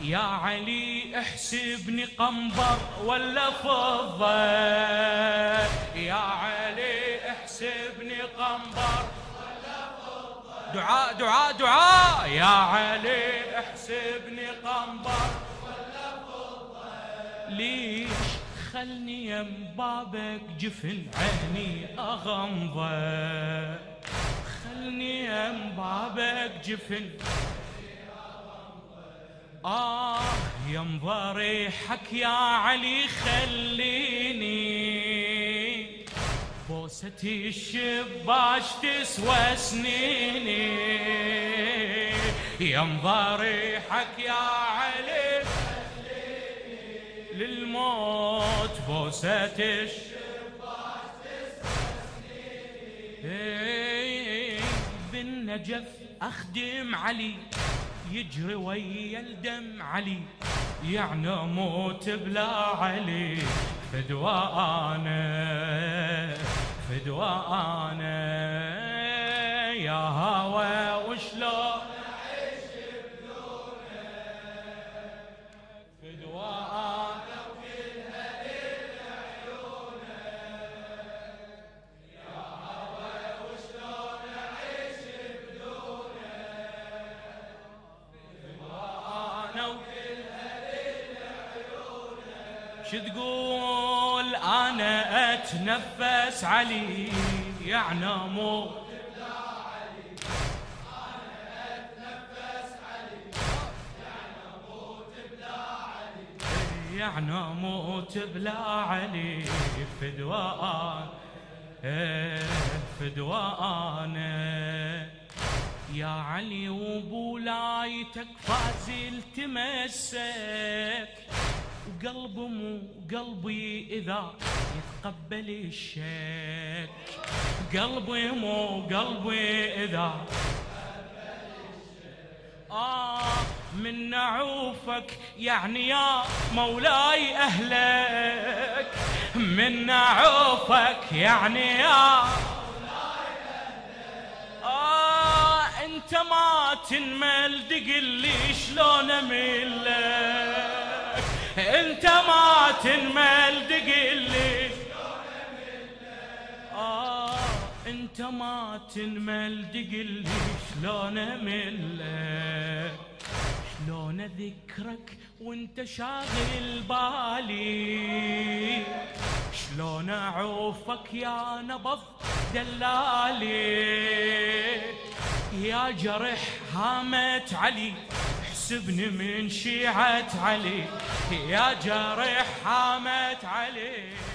يا علي احسبني قنبر ولا فضة، يا علي احسبني قنبر ولا فضة. دعاء دعاء دعاء. يا علي احسبني قنبر ولا فضة. ليش خلني يم بابك جفن عيني اغمضه، خلني يم بابك جفن يم ريحك يا علي خليني بوسة الشباش تسوى سنيني، يم ريحك يا علي خليني للموت بوسة الشباش تسوى سنيني. بالنجف اخدم علي يجري ويا الدم علي، يعني اموت بلا علي فدوى انا فدوى انا. يا هوى وشلون اعيش بدونه فدوى انا وكلها لعيونه. يا هوى وشلون اعيش بدونه شو تقول انا اتنفس علي يعني اموت بلا علي، انا اتنفس علي يعني اموت بلا علي، يعني اموت بلا علي فدوى فدوى انا. يا علي وبولايتك فازل تمسك، وقلب مو قلبي إذا يتقبل الشك، قلبي مو قلبي إذا يتقبل الشك. من نعوفك يعني يا مولاي أهلك، من نعوفك يعني يا انت ما تنمل دقلي شلون املك، انت ما تنمل دقلي شلون املك، انت ما تنمل دقلي شلون املك. شلون اذكرك وانت شاغل بالي، شلون اعوفك يا نبض دلالي. يا جرح هامت علي احسبني من شيعة علي، يا جرح هامت علي.